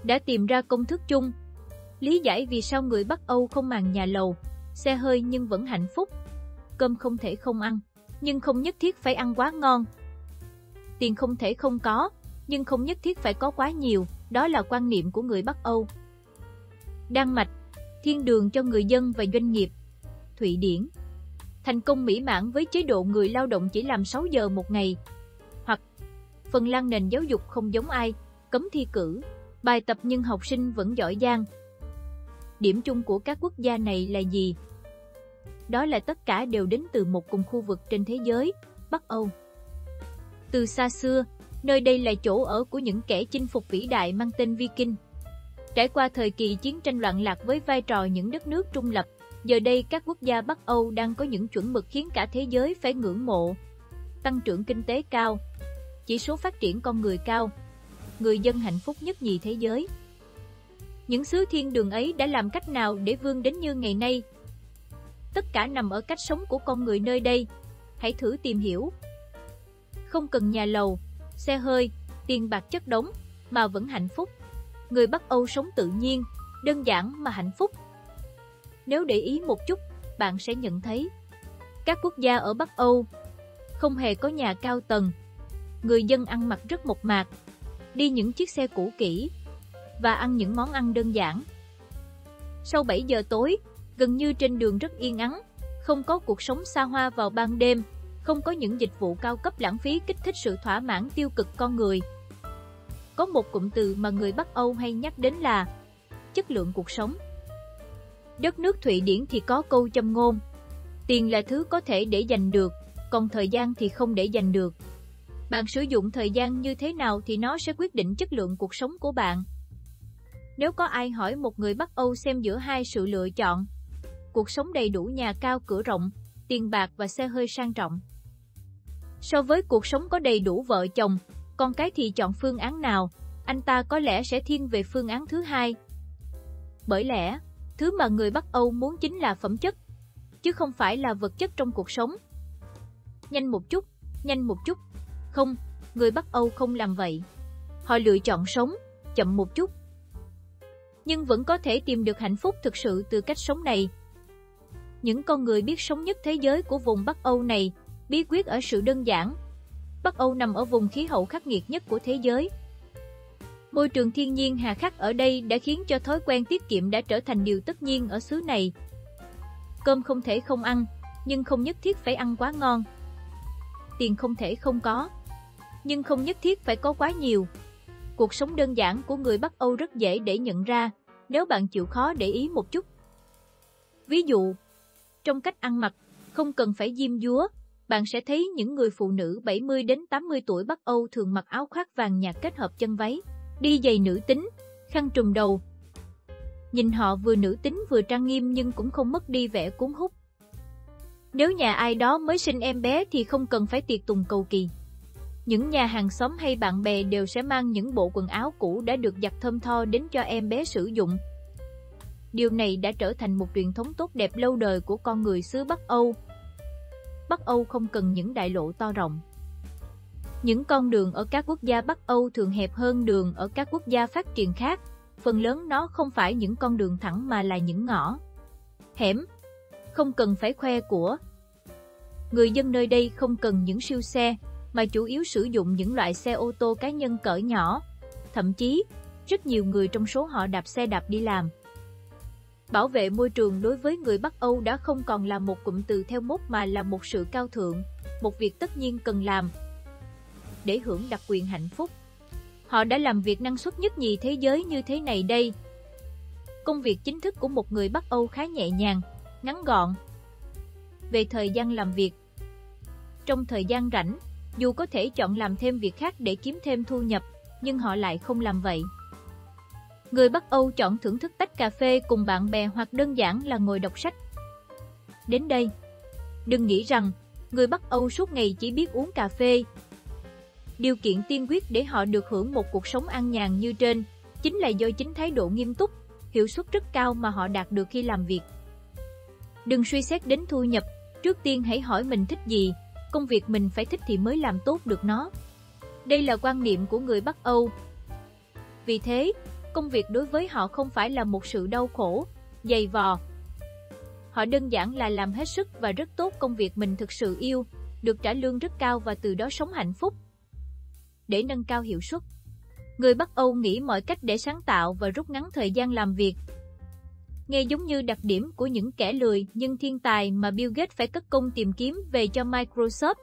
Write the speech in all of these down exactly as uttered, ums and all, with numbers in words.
đã tìm ra công thức chung, lý giải vì sao người Bắc Âu không màng nhà lầu, xe hơi nhưng vẫn hạnh phúc. Cơm không thể không ăn, nhưng không nhất thiết phải ăn quá ngon. Tiền không thể không có, nhưng không nhất thiết phải có quá nhiều, đó là quan niệm của người Bắc Âu. Đan Mạch, thiên đường cho người dân và doanh nghiệp. Thụy Điển, thành công mỹ mãn với chế độ người lao động chỉ làm sáu giờ một ngày. Hoặc Phần Lan, nền giáo dục không giống ai, cấm thi cử, bài tập nhưng học sinh vẫn giỏi giang. Điểm chung của các quốc gia này là gì? Đó là tất cả đều đến từ một cùng khu vực trên thế giới, Bắc Âu. Từ xa xưa, nơi đây là chỗ ở của những kẻ chinh phục vĩ đại mang tên Viking. Trải qua thời kỳ chiến tranh loạn lạc với vai trò những đất nước trung lập, giờ đây các quốc gia Bắc Âu đang có những chuẩn mực khiến cả thế giới phải ngưỡng mộ. Tăng trưởng kinh tế cao, chỉ số phát triển con người cao, người dân hạnh phúc nhất nhì thế giới. Những xứ thiên đường ấy đã làm cách nào để vươn đến như ngày nay? Tất cả nằm ở cách sống của con người nơi đây. Hãy thử tìm hiểu. Không cần nhà lầu, xe hơi, tiền bạc chất đống, mà vẫn hạnh phúc. Người Bắc Âu sống tự nhiên, đơn giản mà hạnh phúc. Nếu để ý một chút, bạn sẽ nhận thấy các quốc gia ở Bắc Âu không hề có nhà cao tầng. Người dân ăn mặc rất mộc mạc, đi những chiếc xe cũ kỹ và ăn những món ăn đơn giản. Sau bảy giờ tối, gần như trên đường rất yên ắng, không có cuộc sống xa hoa vào ban đêm, không có những dịch vụ cao cấp lãng phí kích thích sự thỏa mãn tiêu cực con người. Có một cụm từ mà người Bắc Âu hay nhắc đến là chất lượng cuộc sống. Đất nước Thụy Điển thì có câu châm ngôn: tiền là thứ có thể để dành được, còn thời gian thì không để dành được. Bạn sử dụng thời gian như thế nào thì nó sẽ quyết định chất lượng cuộc sống của bạn. Nếu có ai hỏi một người Bắc Âu xem giữa hai sự lựa chọn, cuộc sống đầy đủ nhà cao cửa rộng, tiền bạc và xe hơi sang trọng, so với cuộc sống có đầy đủ vợ chồng, con cái thì chọn phương án nào, anh ta có lẽ sẽ thiên về phương án thứ hai. Bởi lẽ, thứ mà người Bắc Âu muốn chính là phẩm chất, chứ không phải là vật chất trong cuộc sống. Nhanh một chút, nhanh một chút. Không, người Bắc Âu không làm vậy. Họ lựa chọn sống chậm một chút, nhưng vẫn có thể tìm được hạnh phúc thực sự từ cách sống này. Những con người biết sống nhất thế giới của vùng Bắc Âu này, bí quyết ở sự đơn giản. Bắc Âu nằm ở vùng khí hậu khắc nghiệt nhất của thế giới. Môi trường thiên nhiên hà khắc ở đây đã khiến cho thói quen tiết kiệm đã trở thành điều tất nhiên ở xứ này. Cơm không thể không ăn, nhưng không nhất thiết phải ăn quá ngon. Tiền không thể không có, nhưng không nhất thiết phải có quá nhiều. Cuộc sống đơn giản của người Bắc Âu rất dễ để nhận ra, nếu bạn chịu khó để ý một chút. Ví dụ, trong cách ăn mặc, không cần phải diêm dúa, bạn sẽ thấy những người phụ nữ bảy mươi đến tám mươi tuổi Bắc Âu thường mặc áo khoác vàng nhạt kết hợp chân váy, đi giày nữ tính, khăn trùm đầu. Nhìn họ vừa nữ tính vừa trang nghiêm nhưng cũng không mất đi vẻ cuốn hút. Nếu nhà ai đó mới sinh em bé thì không cần phải tiệc tùng cầu kỳ. Những nhà hàng xóm hay bạn bè đều sẽ mang những bộ quần áo cũ đã được giặt thơm tho đến cho em bé sử dụng. Điều này đã trở thành một truyền thống tốt đẹp lâu đời của con người xứ Bắc Âu. Bắc Âu không cần những đại lộ to rộng. Những con đường ở các quốc gia Bắc Âu thường hẹp hơn đường ở các quốc gia phát triển khác. Phần lớn nó không phải những con đường thẳng mà là những ngõ hẻm. Không cần phải khoe của. Người dân nơi đây không cần những siêu xe, mà chủ yếu sử dụng những loại xe ô tô cá nhân cỡ nhỏ. Thậm chí, rất nhiều người trong số họ đạp xe đạp đi làm. Bảo vệ môi trường đối với người Bắc Âu đã không còn là một cụm từ theo mốt mà là một sự cao thượng, một việc tất nhiên cần làm. Để hưởng đặc quyền hạnh phúc, họ đã làm việc năng suất nhất nhì thế giới như thế này đây. Công việc chính thức của một người Bắc Âu khá nhẹ nhàng, ngắn gọn. Về thời gian làm việc, trong thời gian rảnh, dù có thể chọn làm thêm việc khác để kiếm thêm thu nhập, nhưng họ lại không làm vậy. Người Bắc Âu chọn thưởng thức tách cà phê cùng bạn bè hoặc đơn giản là ngồi đọc sách. Đến đây, đừng nghĩ rằng người Bắc Âu suốt ngày chỉ biết uống cà phê. Điều kiện tiên quyết để họ được hưởng một cuộc sống an nhàn như trên, chính là do chính thái độ nghiêm túc, hiệu suất rất cao mà họ đạt được khi làm việc. Đừng suy xét đến thu nhập, trước tiên hãy hỏi mình thích gì, công việc mình phải thích thì mới làm tốt được nó. Đây là quan niệm của người Bắc Âu. Vì thế, Công việc đối với họ không phải là một sự đau khổ, dày vò. Họ đơn giản là làm hết sức và rất tốt công việc mình thực sự yêu, được trả lương rất cao và từ đó sống hạnh phúc. Để nâng cao hiệu suất, người Bắc Âu nghĩ mọi cách để sáng tạo và rút ngắn thời gian làm việc. Nghe giống như đặc điểm của những kẻ lười nhưng thiên tài mà Bill Gates phải cất công tìm kiếm về cho Microsoft.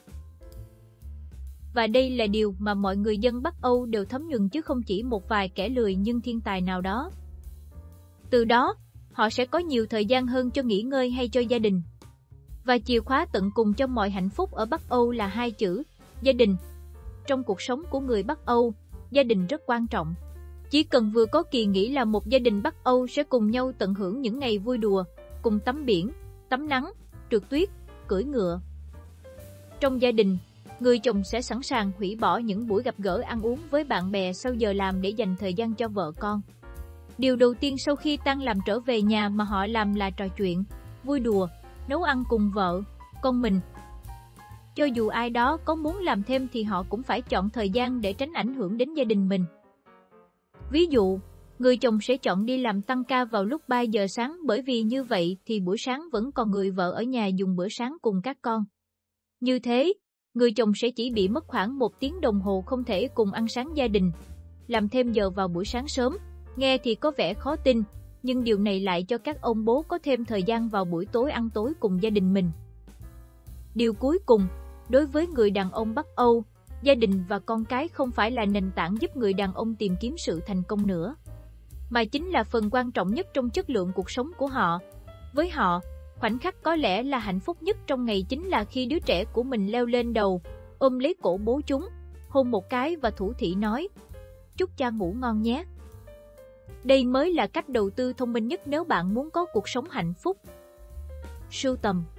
Và đây là điều mà mọi người dân Bắc Âu đều thấm nhuần chứ không chỉ một vài kẻ lười nhưng thiên tài nào đó. Từ đó, họ sẽ có nhiều thời gian hơn cho nghỉ ngơi hay cho gia đình. Và chìa khóa tận cùng cho mọi hạnh phúc ở Bắc Âu là hai chữ, gia đình. Trong cuộc sống của người Bắc Âu, gia đình rất quan trọng. Chỉ cần vừa có kỳ nghỉ là một gia đình Bắc Âu sẽ cùng nhau tận hưởng những ngày vui đùa, cùng tắm biển, tắm nắng, trượt tuyết, cưỡi ngựa. Trong gia đình, người chồng sẽ sẵn sàng hủy bỏ những buổi gặp gỡ ăn uống với bạn bè sau giờ làm để dành thời gian cho vợ con. Điều đầu tiên sau khi tan làm trở về nhà mà họ làm là trò chuyện, vui đùa, nấu ăn cùng vợ, con mình. Cho dù ai đó có muốn làm thêm thì họ cũng phải chọn thời gian để tránh ảnh hưởng đến gia đình mình. Ví dụ, người chồng sẽ chọn đi làm tăng ca vào lúc ba giờ sáng bởi vì như vậy thì buổi sáng vẫn còn người vợ ở nhà dùng bữa sáng cùng các con. Như thế, người chồng sẽ chỉ bị mất khoảng một tiếng đồng hồ không thể cùng ăn sáng gia đình. Làm thêm giờ vào buổi sáng sớm, nghe thì có vẻ khó tin, nhưng điều này lại cho các ông bố có thêm thời gian vào buổi tối ăn tối cùng gia đình mình. Điều cuối cùng, đối với người đàn ông Bắc Âu, gia đình và con cái không phải là nền tảng giúp người đàn ông tìm kiếm sự thành công nữa, mà chính là phần quan trọng nhất trong chất lượng cuộc sống của họ. Với họ, khoảnh khắc có lẽ là hạnh phúc nhất trong ngày chính là khi đứa trẻ của mình leo lên đầu, ôm lấy cổ bố chúng, hôn một cái và thủ thỉ nói, chúc cha ngủ ngon nhé. Đây mới là cách đầu tư thông minh nhất nếu bạn muốn có cuộc sống hạnh phúc. Sưu tầm